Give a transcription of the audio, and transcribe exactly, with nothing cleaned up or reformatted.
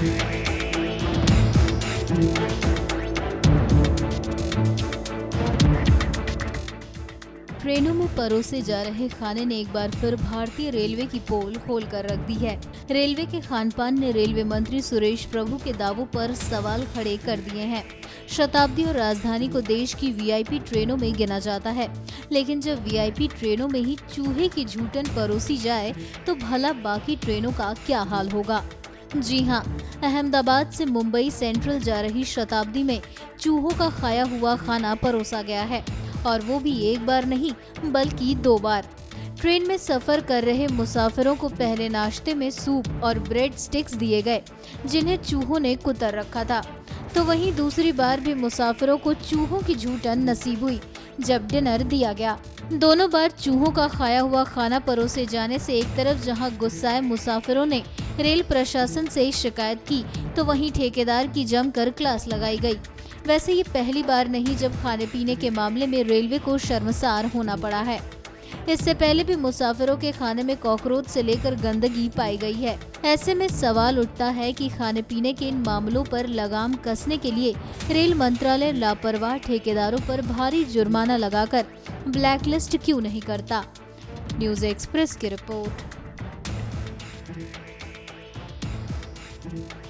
ट्रेनों में परोसे जा रहे खाने ने एक बार फिर भारतीय रेलवे की पोल खोल कर रख दी है। रेलवे के खान पान ने रेलवे मंत्री सुरेश प्रभु के दावों पर सवाल खड़े कर दिए हैं। शताब्दी और राजधानी को देश की वीआईपी ट्रेनों में गिना जाता है, लेकिन जब वीआईपी ट्रेनों में ही चूहे की झूठन परोसी जाए तो भला बाकी ट्रेनों का क्या हाल होगा। जी हाँ, अहमदाबाद से मुंबई सेंट्रल जा रही शताब्दी में चूहों का खाया हुआ खाना परोसा गया है, और वो भी एक बार नहीं बल्कि दो बार। ट्रेन में सफर कर रहे मुसाफिरों को पहले नाश्ते में सूप और ब्रेड स्टिक्स दिए गए, जिन्हें चूहों ने कुतर रखा था, तो वहीं दूसरी बार भी मुसाफिरों को चूहों की झूठन नसीब हुई जब डिनर दिया गया। दोनों बार चूहों का खाया हुआ खाना परोसे जाने से एक तरफ जहां गुस्साए मुसाफिरों ने रेल प्रशासन से शिकायत की, तो वहीं ठेकेदार की जमकर क्लास लगाई गई। वैसे ये पहली बार नहीं जब खाने पीने के मामले में रेलवे को शर्मसार होना पड़ा है। इससे पहले भी मुसाफिरों के खाने में कॉकरोच से लेकर गंदगी पाई गई है। ऐसे में सवाल उठता है कि खाने पीने के इन मामलों पर लगाम कसने के लिए रेल मंत्रालय लापरवाह ठेकेदारों पर भारी जुर्माना लगाकर ब्लैकलिस्ट क्यों नहीं करता। न्यूज़ एक्सप्रेस की रिपोर्ट।